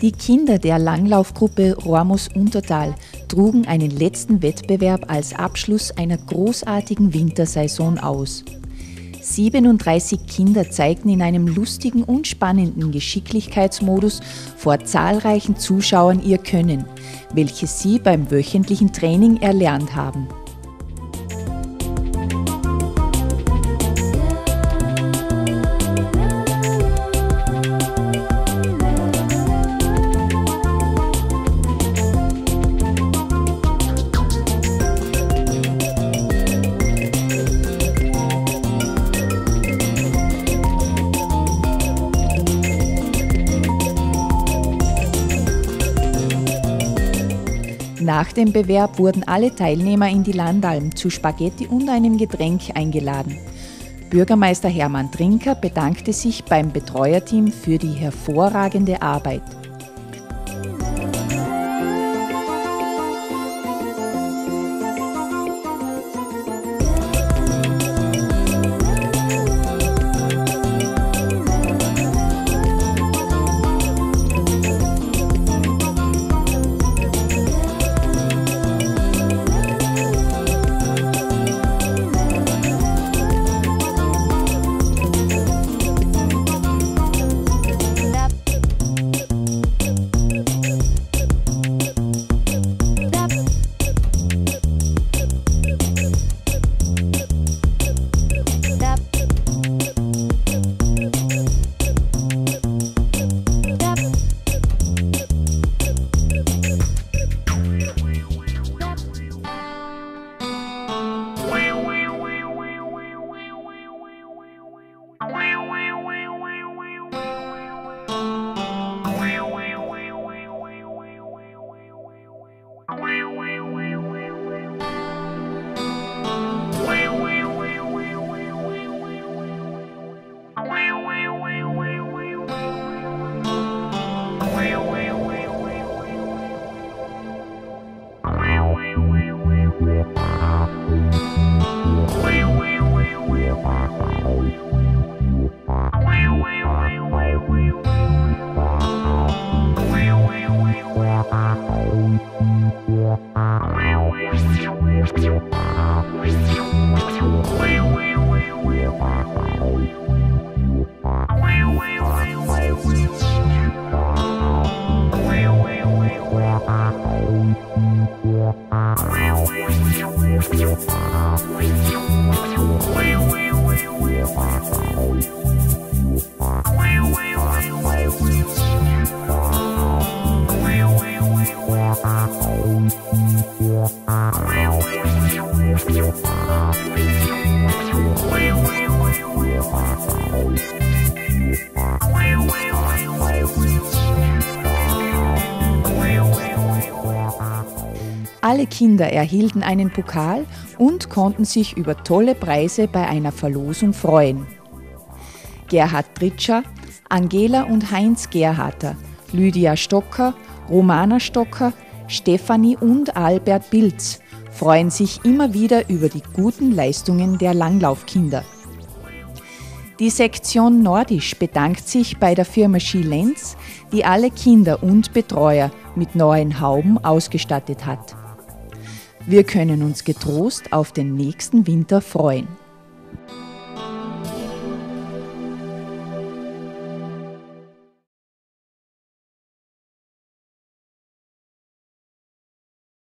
Die Kinder der Langlaufgruppe Rormus Untertal trugen einen letzten Wettbewerb als Abschluss einer großartigen Wintersaison aus. 37 Kinder zeigten in einem lustigen und spannenden Geschicklichkeitsmodus vor zahlreichen Zuschauern ihr Können, welches sie beim wöchentlichen Training erlernt haben. Nach dem Bewerb wurden alle Teilnehmer in die Landalm zu Spaghetti und einem Getränk eingeladen. Bürgermeister Hermann Trinker bedankte sich beim Betreuerteam für die hervorragende Arbeit. Alle Kinder erhielten einen Pokal und konnten sich über tolle Preise bei einer Verlosung freuen. Gerhard Tritscher, Angela und Heinz Gerharter, Lydia Stocker, Romana Stocker, Stefanie und Albert Bilz freuen sich immer wieder über die guten Leistungen der Langlaufkinder. Die Sektion Nordisch bedankt sich bei der Firma Ski Lenz, die alle Kinder und Betreuer mit neuen Hauben ausgestattet hat. Wir können uns getrost auf den nächsten Winter freuen.